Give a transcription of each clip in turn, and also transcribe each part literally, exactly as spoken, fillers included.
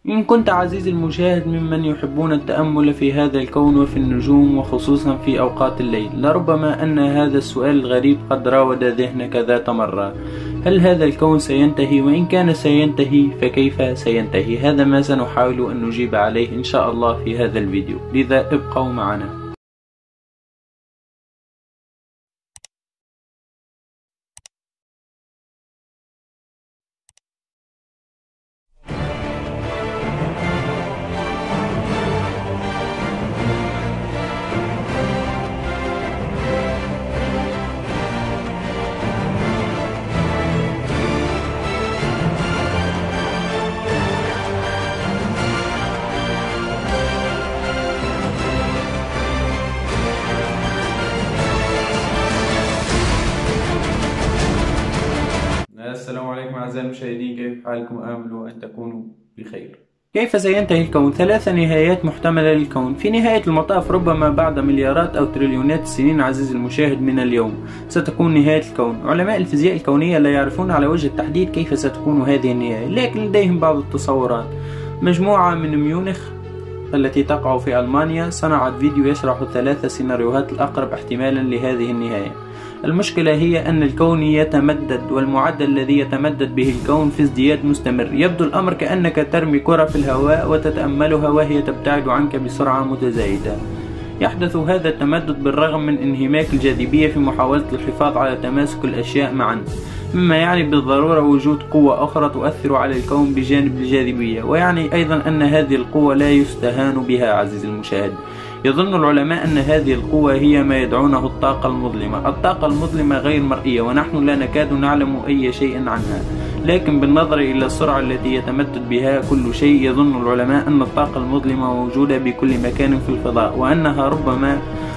إن كنت عزيزي المشاهد ممن يحبون التأمل في هذا الكون وفي النجوم وخصوصا في أوقات الليل، لربما أن هذا السؤال الغريب قد راود ذهنك ذات مرة: هل هذا الكون سينتهي؟ وإن كان سينتهي فكيف سينتهي؟ هذا ما سنحاول أن نجيب عليه إن شاء الله في هذا الفيديو، لذا ابقوا معنا. السلام عليكم أعزائي المشاهدين، كيف حالكم؟ آمل أن تكونوا بخير. كيف سينتهي الكون؟ ثلاث نهايات محتملة للكون. في نهاية المطاف ربما بعد مليارات أو تريليونات السنين عزيزي المشاهد من اليوم ستكون نهاية الكون. علماء الفيزياء الكونية لا يعرفون على وجه التحديد كيف ستكون هذه النهاية، لكن لديهم بعض التصورات. مجموعة من ميونخ التي تقع في ألمانيا صنعت فيديو يشرح الثلاث سيناريوهات الأقرب احتمالا لهذه النهاية. المشكلة هي أن الكون يتمدد، والمعدل الذي يتمدد به الكون في ازدياد مستمر. يبدو الأمر كأنك ترمي كرة في الهواء وتتأملها وهي تبتعد عنك بسرعة متزايدة. يحدث هذا التمدد بالرغم من انهماك الجاذبية في محاولة الحفاظ على تماسك الأشياء معا، مما يعني بالضرورة وجود قوة أخرى تؤثر على الكون بجانب الجاذبية، ويعني أيضا أن هذه القوة لا يستهان بها عزيزي المشاهد. يظن العلماء أن هذه القوة هي ما يدعونه الطاقة المظلمة. الطاقة المظلمة غير مرئية ونحن لا نكاد نعلم أي شيء عنها، لكن بالنظر إلى السرعة التي يتمدد بها كل شيء يظن العلماء أن الطاقة المظلمة موجودة بكل مكان في الفضاء، وأنها ربما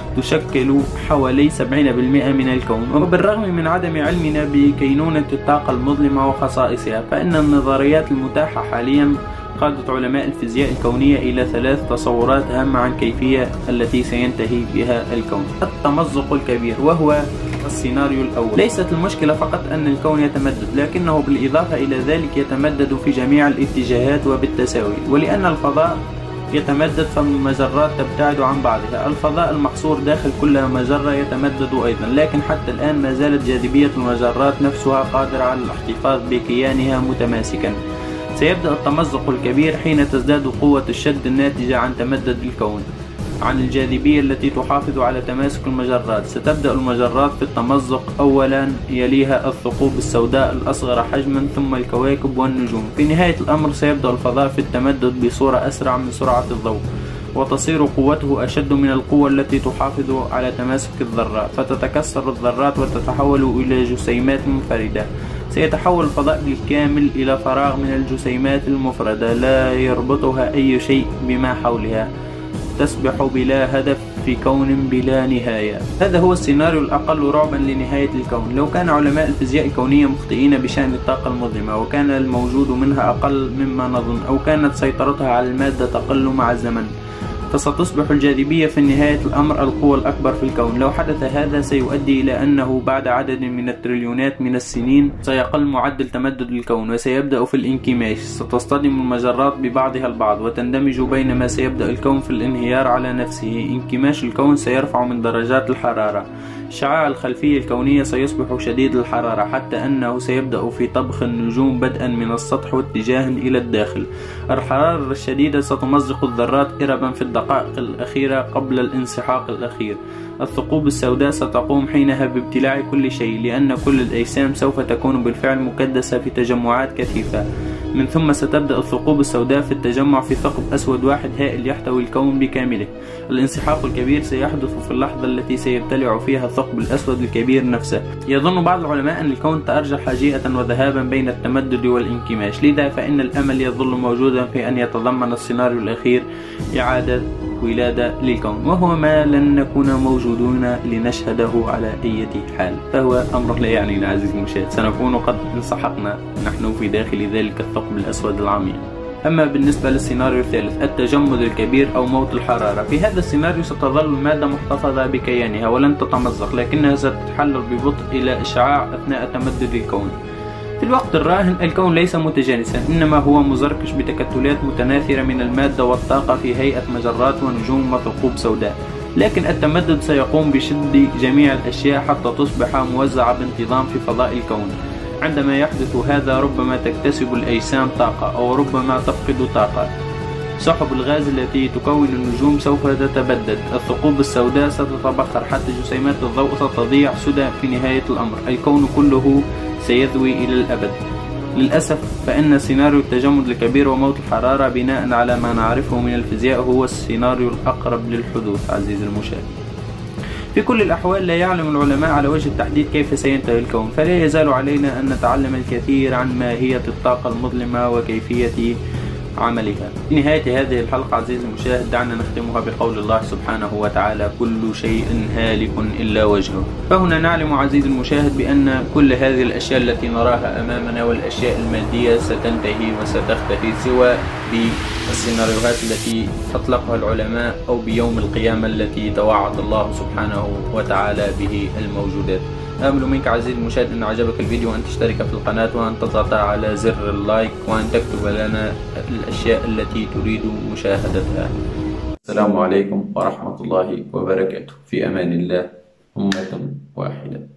تشكل حوالي سبعين بالمئة من الكون. وبالرغم من عدم علمنا بكينونة الطاقة المظلمة وخصائصها، فإن النظريات المتاحة حاليا قادت علماء الفيزياء الكونية إلى ثلاث تصورات هامة عن كيفية التي سينتهي بها الكون. التمزق الكبير، وهو السيناريو الأول. ليست المشكلة فقط أن الكون يتمدد، لكنه بالإضافة إلى ذلك يتمدد في جميع الاتجاهات وبالتساوي. ولأن الفضاء يتمدد فالمجرات تبتعد عن بعضها. الفضاء المحصور داخل كل مجرة يتمدد أيضا، لكن حتى الآن ما زالت جاذبية المجرات نفسها قادرة على الاحتفاظ بكيانها متماسكا. سيبدأ التمزق الكبير حين تزداد قوة الشد الناتجة عن تمدد الكون عن الجاذبية التي تحافظ على تماسك المجرات. ستبدأ المجرات في التمزق أولا، يليها الثقوب السوداء الأصغر حجما، ثم الكواكب والنجوم. في نهاية الأمر سيبدأ الفضاء في التمدد بصورة أسرع من سرعة الضوء، وتصير قوته أشد من القوة التي تحافظ على تماسك الذرات، فتتكسر الذرات وتتحول إلى جسيمات منفردة. سيتحول الفضاء بالكامل إلى فراغ من الجسيمات المفردة لا يربطها أي شيء بما حولها، تسبح بلا هدف في كون بلا نهاية. هذا هو السيناريو الأقل رعبا لنهاية الكون. لو كان علماء الفيزياء الكونية مخطئين بشأن الطاقة المظلمة، وكان الموجود منها أقل مما نظن، أو كانت سيطرتها على المادة تقل مع الزمن، فستصبح الجاذبية في نهاية الأمر القوة الأكبر في الكون. لو حدث هذا سيؤدي إلى أنه بعد عدد من التريليونات من السنين سيقل معدل تمدد الكون وسيبدأ في الانكماش. ستصطدم المجرات ببعضها البعض وتندمج، بينما سيبدأ الكون في الانهيار على نفسه. انكماش الكون سيرفع من درجات الحرارة. الشعاع الخلفي الكونية سيصبح شديد الحرارة، حتى أنه سيبدأ في طبخ النجوم بدءا من السطح واتجاها إلى الداخل. الحرارة الشديدة ستمزق الذرات إربا في الدقائق الأخيرة قبل الانسحاق الأخير. الثقوب السوداء ستقوم حينها بابتلاع كل شيء، لأن كل الأجسام سوف تكون بالفعل مكدسة في تجمعات كثيفة. من ثم ستبدأ الثقوب السوداء في التجمع في ثقب أسود واحد هائل يحتوي الكون بكامله. الانسحاق الكبير سيحدث في اللحظة التي سيبتلع فيها الثقب الأسود الكبير نفسه. يظن بعض العلماء أن الكون تأرجح جيئة وذهابا بين التمدد والانكماش، لذا فإن الأمل يظل موجودا في أن يتضمن السيناريو الأخير إعادة ولادة للكون، وهو ما لن نكون موجودون لنشهده على أي حال، فهو أمر لا يعنينا عزيزي المشاهد. سنكون قد انسحقنا نحن في داخل ذلك الثقب الأسود العميق. أما بالنسبة للسيناريو الثالث، التجمد الكبير أو موت الحرارة، في هذا السيناريو ستظل المادة محتفظة بكيانها ولن تتمزق، لكنها ستتحلل ببطء إلى إشعاع أثناء تمدد الكون. في الوقت الراهن الكون ليس متجانسا، إنما هو مزركش بتكتلات متناثرة من المادة والطاقة في هيئة مجرات ونجوم وثقوب سوداء، لكن التمدد سيقوم بشد جميع الأشياء حتى تصبح موزعة بانتظام في فضاء الكون. عندما يحدث هذا ربما تكتسب الأجسام طاقة أو ربما تفقد طاقة. سحب الغاز التي تكون النجوم سوف تتبدد، الثقوب السوداء ستتبخر حتى جسيمات الضوء ستضيع سدى. في نهاية الأمر الكون كله سيذوي إلى الأبد. للأسف فإن سيناريو التجمد الكبير وموت الحرارة بناء على ما نعرفه من الفيزياء هو السيناريو الأقرب للحدوث عزيزي المشاهد. في كل الأحوال لا يعلم العلماء على وجه التحديد كيف سينتهي الكون، فلا يزال علينا أن نتعلم الكثير عن ماهية الطاقة المظلمة وكيفية عملها. في نهاية هذه الحلقة عزيزي المشاهد دعنا نختمها بقول الله سبحانه وتعالى: كل شيء هالك إلا وجهه. فهنا نعلم عزيزي المشاهد بأن كل هذه الأشياء التي نراها أمامنا والأشياء المادية ستنتهي وستختفي، سواء بالسيناريوهات التي أطلقها العلماء أو بيوم القيامة التي توعد الله سبحانه وتعالى به الموجودات. آمل منك عزيزي المشاهد أن عجبك الفيديو وأن تشترك في القناة وأن تضغط على زر اللايك وأن تكتب لنا الأشياء التي تريد مشاهدتها. السلام عليكم ورحمة الله وبركاته. في أمان الله. أمة واحدة.